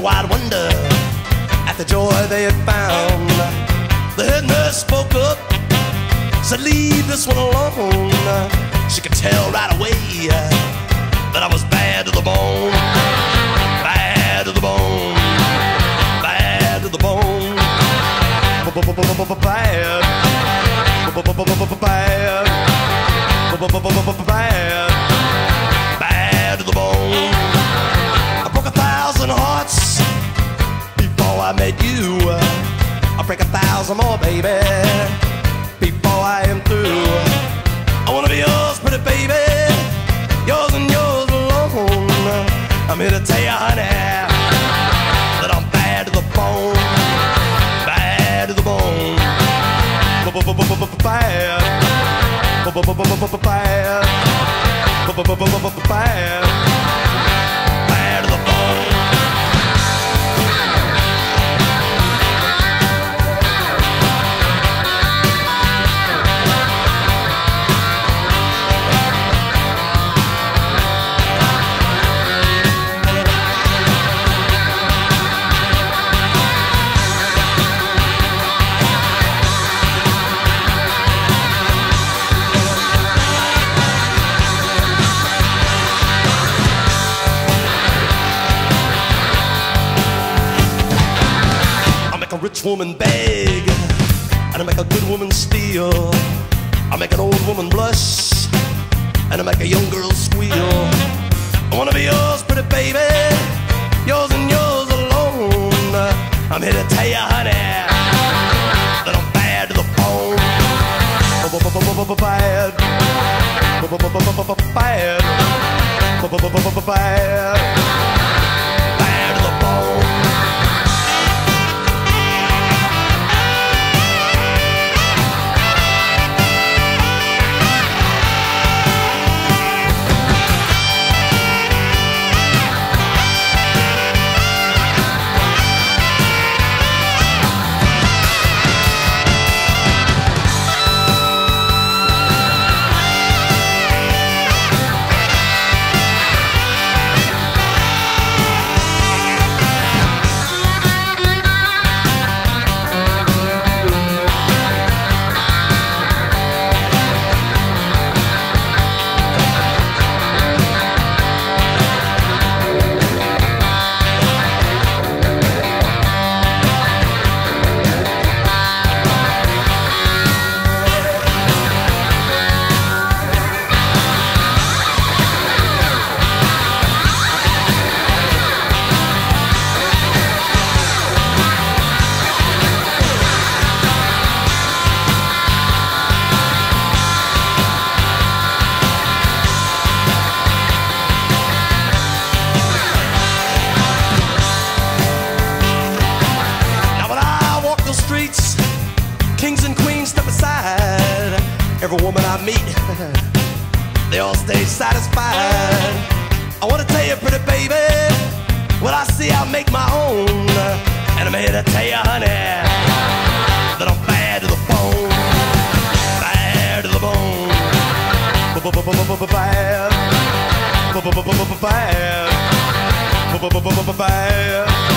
wide wonder at the joy they had found. The head nurse spoke up, said, leave this one alone. She could tell right away that I was bad to the bone. Bad to the bone. Bad to the bone. Bad. Bad. Bad to the bone. I broke 1,000 hearts before I met you. I'll break 1,000 more, baby, before I am through. I wanna be yours, pretty baby, yours and yours alone. I'm here to tell you, honey, that I'm bad to the bone. Bad to the bone. Bad. Bad. Bad. Bad to the bone. Rich woman beg, and I make a good woman steal. I make an old woman blush, and I make a young girl squeal. I wanna be yours, pretty baby, yours and yours alone. I'm here to tell you, honey, that I'm bad to the bone. Bad. Bad. Bad. Bad to the bone. Kings and queens step aside. Every woman I meet, they all stay satisfied. I wanna tell you, pretty baby, what I see I make my own. And I'm here to tell you, honey, that I'm bad to the bone. Bad to the bone. Bad. Bad. Bad.